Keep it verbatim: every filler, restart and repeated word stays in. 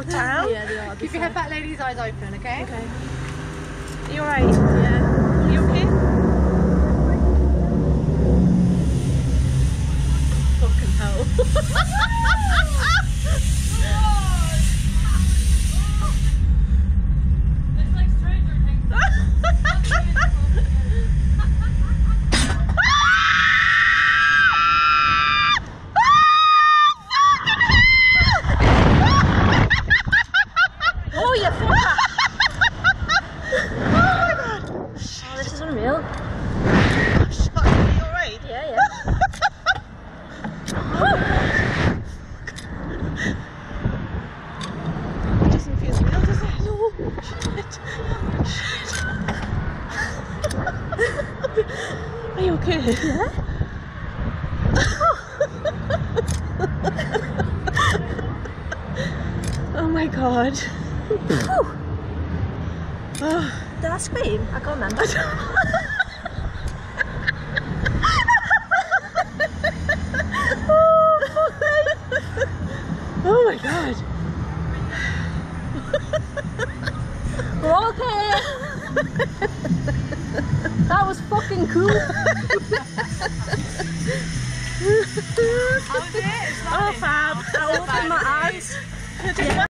put down. Yeah, they are. Keep your head back, ladies, eyes open, okay? Okay. Are you alright? Yeah. Are you okay? Fucking hell. It's like Stranger Things. Oh, you fucker! Oh, this is unreal. Shut up, are you alright? Yeah, yeah. It doesn't feel real, does it? No. Shit. Shit. Are you okay? Yeah. Oh my god. Oh. Did I scream? I can't remember. Oh my god. We're okay. That was fucking cool. How was it? Oh fab. I opened my eyes.